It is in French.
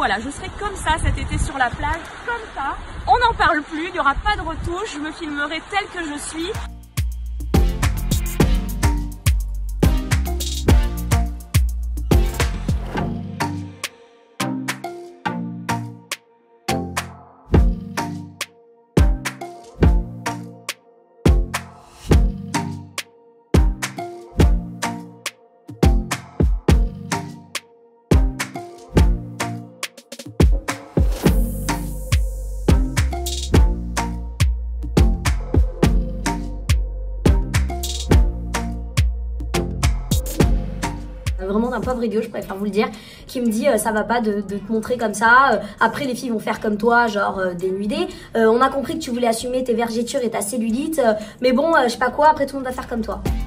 voilà, je serai comme ça cet été sur la plage, comme ça. On n'en parle plus, il n'y aura pas de retouche, je me filmerai telle que je suis. Vraiment d'un pauvre idiot, je préfère vous le dire, qui me dit ça va pas de te montrer comme ça, après les filles vont faire comme toi, genre dénudées, on a compris que tu voulais assumer tes vergetures et ta cellulite, mais bon, je sais pas quoi, après tout le monde va faire comme toi.